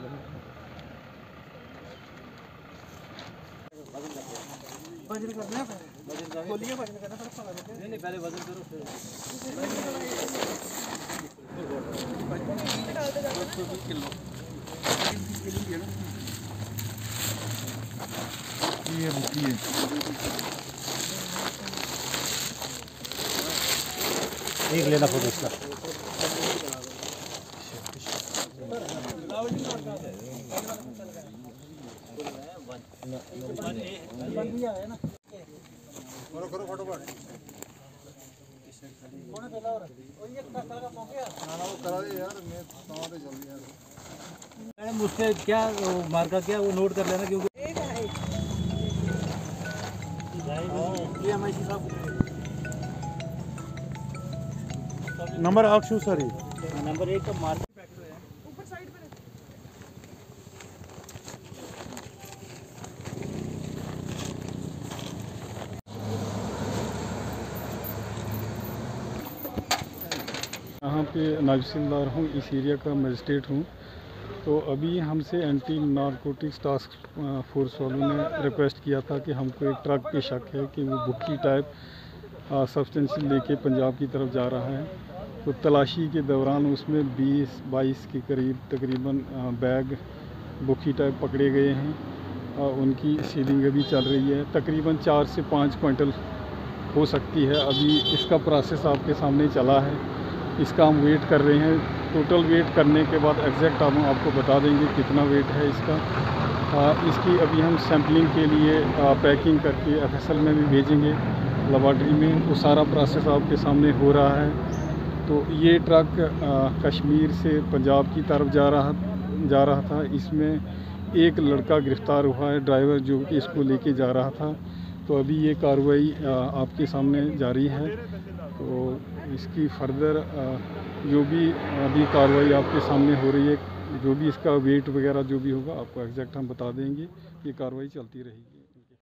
वजन करना है, खोलिए वजन करना थोड़ा पकड़ नहीं पहले वजन करो फिर ये बुकी है। एक लेना फोटो इसका। करो फटाफट कौन पहला और ये कल का पहुंच गया ना वो करा दे यार, मैं समझ दे जल्दी यार मैडम। उसके क्या मार्का क्या वो नोट कर लेना, क्योंकि ये एमआईसी साहब नंबर आक्षु सर, नंबर 1 का मार्क ऊपर साइड पे यहाँ पे नाजिसिलदार हूँ, इस एरिया का मजिस्ट्रेट हूँ। तो अभी हमसे एंटी नारकोटिक्स टास्क फोर्स वालों ने रिक्वेस्ट किया था कि हमको एक ट्रक पे शक है कि वो बुक्की टाइप सब्सटेंस लेके पंजाब की तरफ जा रहा है। तो तलाशी के दौरान उसमें 20-22 के करीब तकरीबन बैग बुक्की टाइप पकड़े गए हैं। उनकी सीलिंग अभी चल रही है, तकरीबन 4 से 5 क्विंटल हो सकती है। अभी इसका प्रोसेस आपके सामने चला है, इसका हम वेट कर रहे हैं। टोटल वेट करने के बाद एग्जैक्ट हम आपको बता देंगे कितना वेट है इसका। इसकी अभी हम सैम्पलिंग के लिए पैकिंग करके एफएसएल में भी भेजेंगे लेबॉर्ट्री में। वो सारा प्रोसेस आपके सामने हो रहा है। तो ये ट्रक कश्मीर से पंजाब की तरफ जा रहा था। इसमें एक लड़का गिरफ़्तार हुआ है, ड्राइवर जो कि इसको लेके जा रहा था। तो अभी ये कार्रवाई आपके सामने जारी है। तो इसकी फर्दर जो भी अभी कार्रवाई आपके सामने हो रही है, जो भी इसका वेट वगैरह जो भी होगा आपको एग्जैक्ट हम बता देंगे। ये कार्रवाई चलती रहेगी।